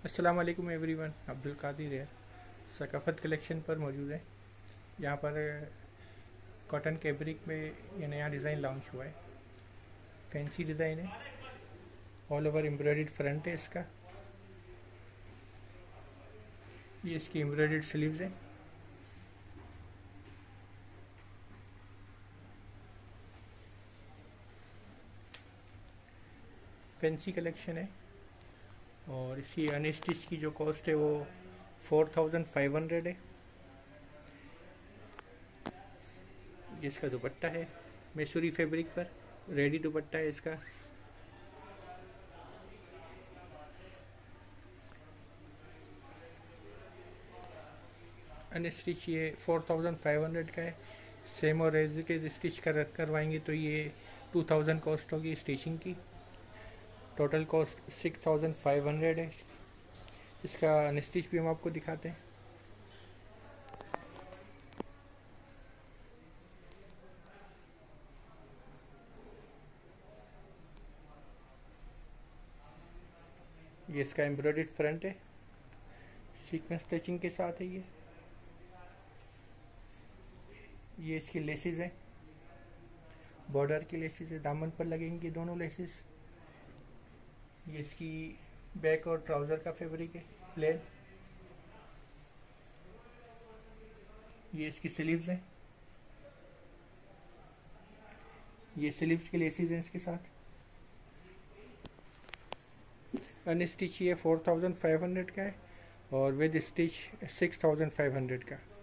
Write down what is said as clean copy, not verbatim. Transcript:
अस्सलाम वालेकुम एवरीवन। अब्दुल कादिर है, सकाफ़त कलेक्शन पर मौजूद है। यहाँ पर कॉटन कैब्रिक में ये नया डिज़ाइन लॉन्च हुआ है। फैंसी डिज़ाइन है, ऑल ओवर एम्ब्रॉयडर्ड फ्रंट है इसका। ये इसकी एम्ब्रॉयडर्ड स्लीव्स है। फैंसी कलेक्शन है और इसकी अनस्टिच की जो कॉस्ट है वो 4500 है। ये इसका दुपट्टा है, मैसूरी फैब्रिक पर रेडी दुपट्टा है इसका। अनस्टिच ये 4500 का है। सेम और एज इट इज़ स्टिच करवाएंगे तो ये 2000 कॉस्ट होगी स्टिचिंग की। टोटल कॉस्ट 6500 है। इसका अनस्टिच भी हम आपको दिखाते हैं। ये इसका एम्ब्रॉयडर्ड फ्रंट है, सीक्वेंस स्टिचिंग के साथ है। ये इसकी लेसेस हैं, बॉर्डर की लेसेस है, दामन पर लगेंगी दोनों लेसेस। ये इसकी बैक और ट्राउज़र का फैब्रिक है, प्लेन। ये इसकी स्लीव्स हैं, ये स्लीव्स की लेसेस हैं इसके साथ। अनस्टिच ये 4500 का है और विद स्टिच 6500 का।